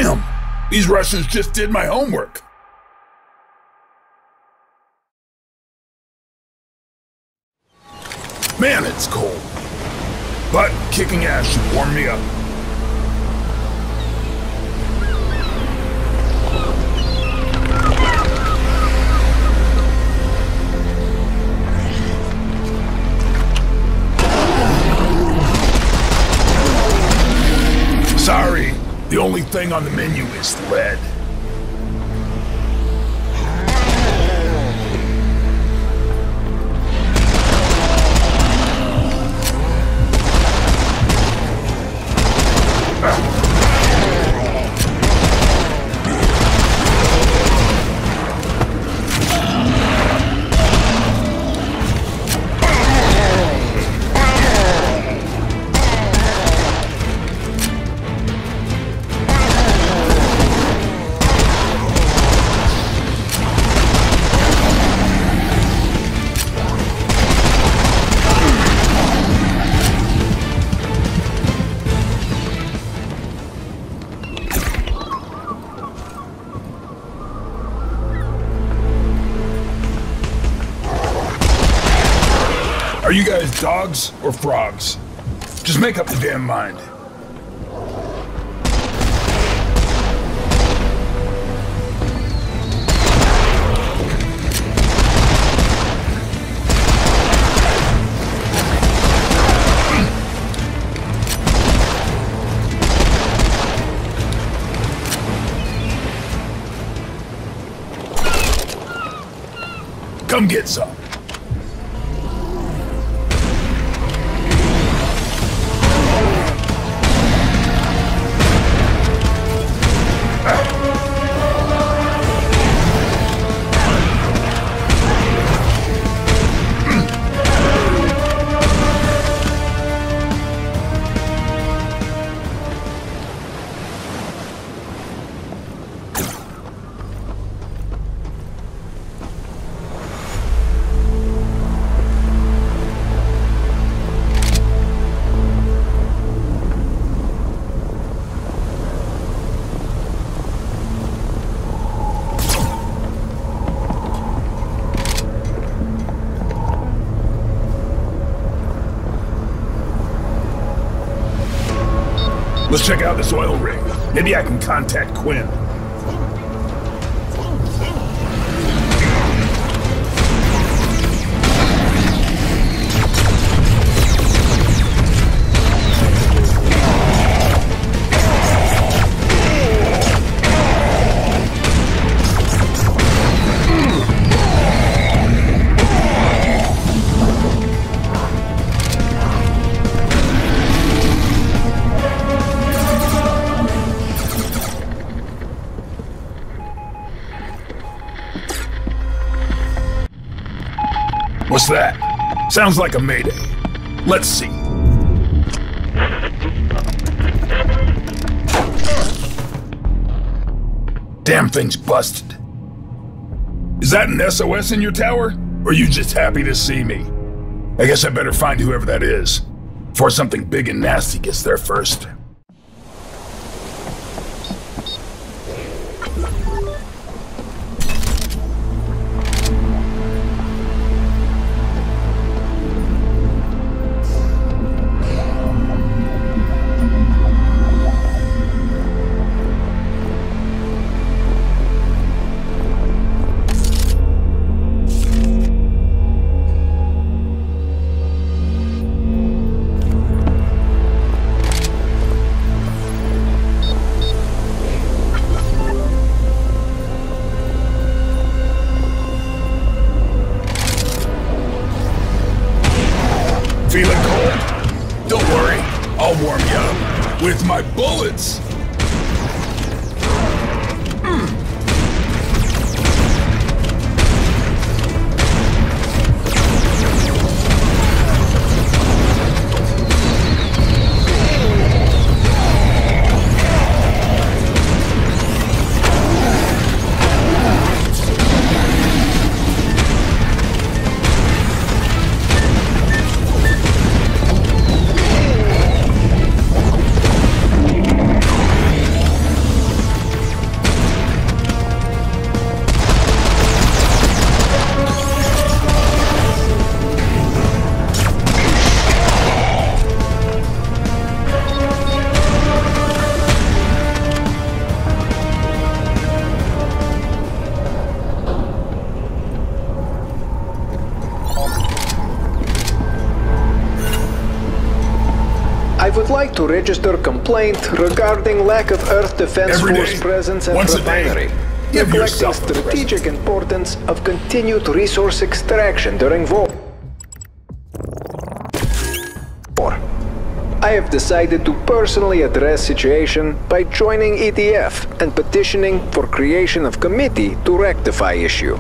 Damn! These Russians just did my homework. Man, it's cold. But kicking ass should warm me up. Sorry, the only thing on the menu is lead. Are you guys dogs or frogs? Just make up the damn mind. Come get some. Let's check out this oil rig. Maybe I can contact Quinn. What's that? Sounds like a mayday. Let's see. Damn thing's busted. Is that an SOS in your tower? Or are you just happy to see me? I guess I better find whoever that is, before something big and nasty gets there first. Feeling cold? Don't worry, I'll warm you up with my bullets. like to register complaint regarding lack of Earth Defense Every Force day, presence at once a day. refinery, Give neglecting yourself the strategic importance of continued resource extraction during war. I have decided to personally address situation by joining EDF and petitioning for creation of committee to rectify issue.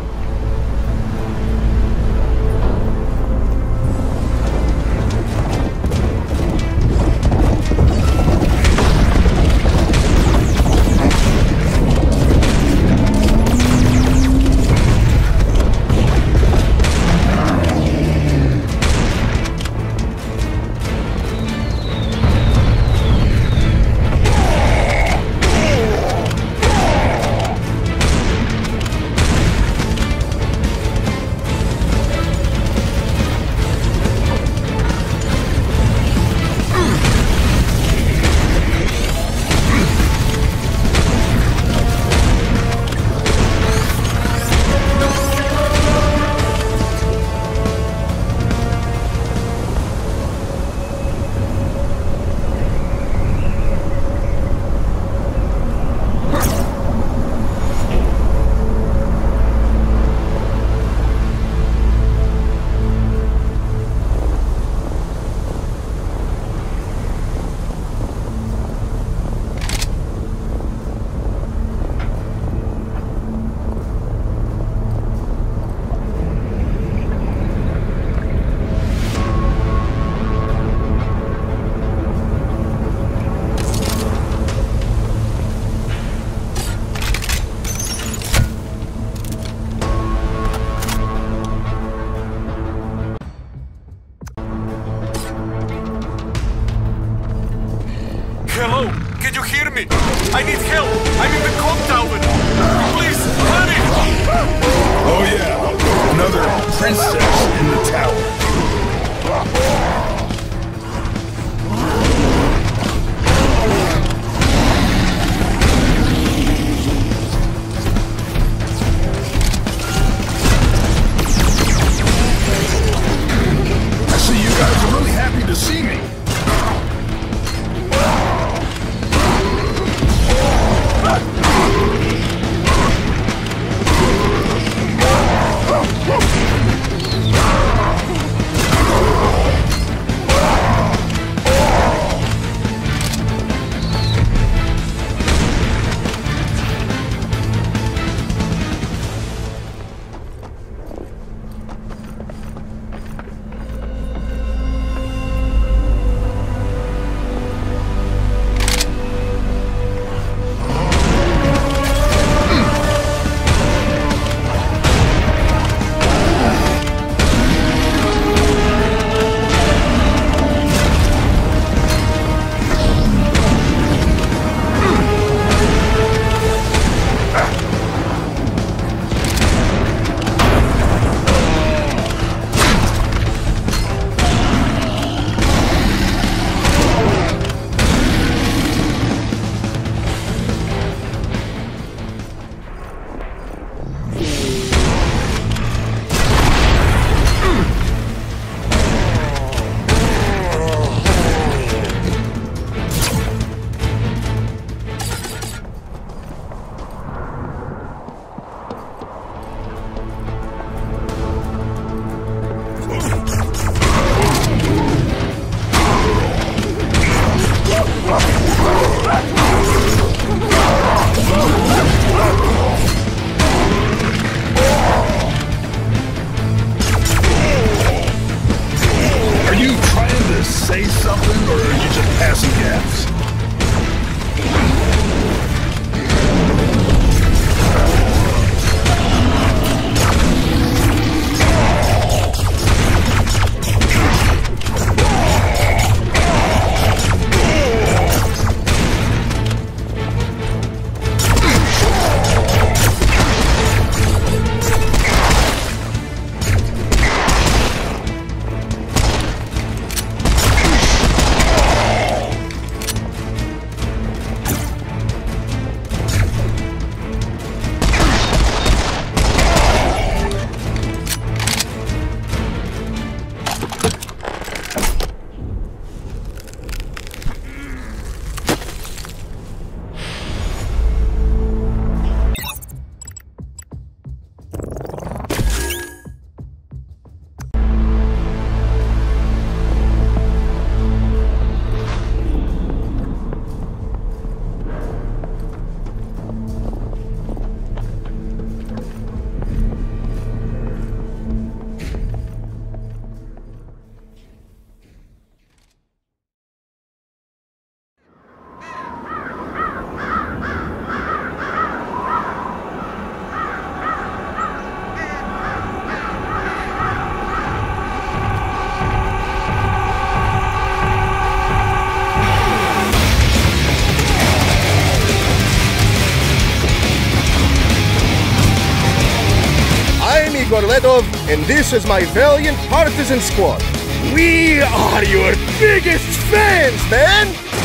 Gorledov, and this is my valiant partisan squad. We are your biggest fans, man!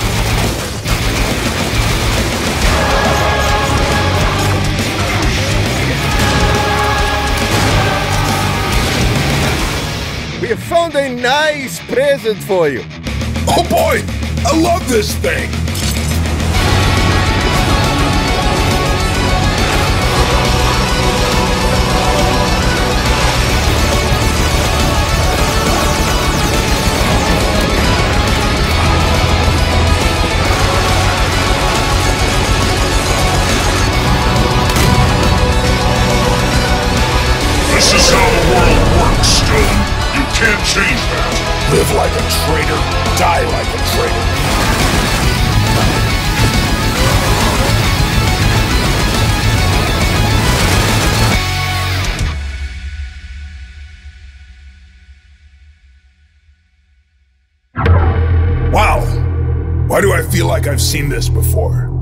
We have found a nice present for you. Oh boy! I love this thing! This is how the world works, Stone. You can't change that. Live like a traitor, die like a traitor. Wow! Why do I feel like I've seen this before?